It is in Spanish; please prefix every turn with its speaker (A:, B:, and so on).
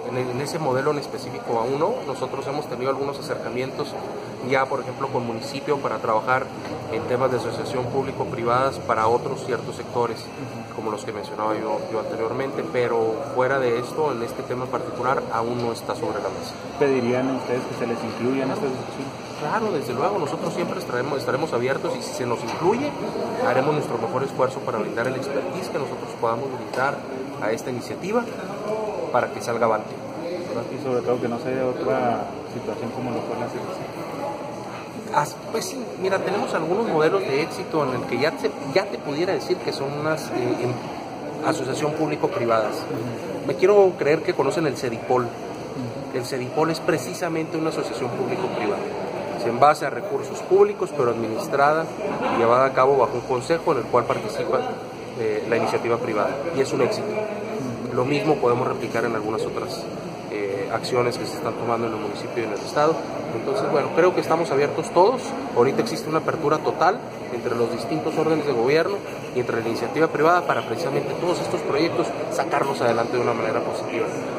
A: en ese modelo en específico aún no. Nosotros hemos tenido algunos acercamientos ya, por ejemplo, con municipio para trabajar en temas de asociación público-privadas para otros ciertos sectores, como los que mencionaba yo anteriormente, pero fuera de esto, en este tema en particular, aún no está sobre la mesa.
B: ¿Pedirían ustedes que se les incluya en estas discusiones?
A: Claro, desde luego, nosotros siempre estaremos abiertos y si se nos incluye, haremos nuestro mejor esfuerzo para brindar el expertise que nosotros podamos brindar a esta iniciativa para que salga avante.
B: Y sobre todo que no sea otra situación como lo fue la selección.
A: Pues sí, mira, tenemos algunos modelos de éxito en el que ya te pudiera decir que son unas asociación público-privadas. Me quiero creer que conocen el CEDIPOL. El CEDIPOL es precisamente una asociación público-privada. Es en base a recursos públicos, pero administrada y llevada a cabo bajo un consejo en el cual participa la iniciativa privada. Y es un éxito. Lo mismo podemos replicar en algunas otras acciones que se están tomando en el municipio y en el estado. Entonces, bueno, creo que estamos abiertos todos. Ahorita existe una apertura total entre los distintos órdenes de gobierno y entre la iniciativa privada para precisamente todos estos proyectos sacarlos adelante de una manera positiva.